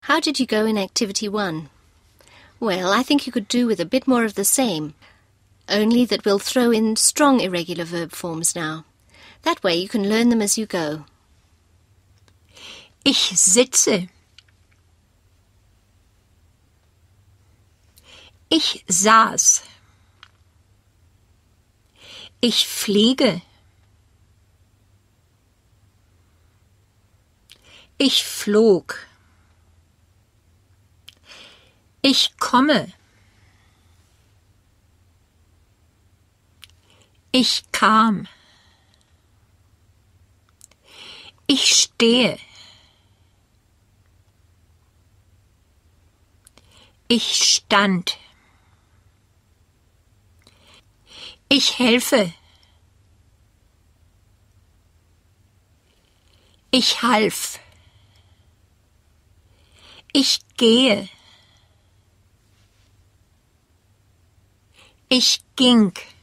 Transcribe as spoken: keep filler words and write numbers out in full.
How did you go in Activity one? Well, I think you could do with a bit more of the same, only that we'll throw in strong irregular verb forms now. That way you can learn them as you go. Ich sitze. Ich saß. Ich fliege. Ich flog. Ich komme. Ich kam. Ich stehe. Ich stand. Ich helfe. Ich half. Ich gehe. Ich ging.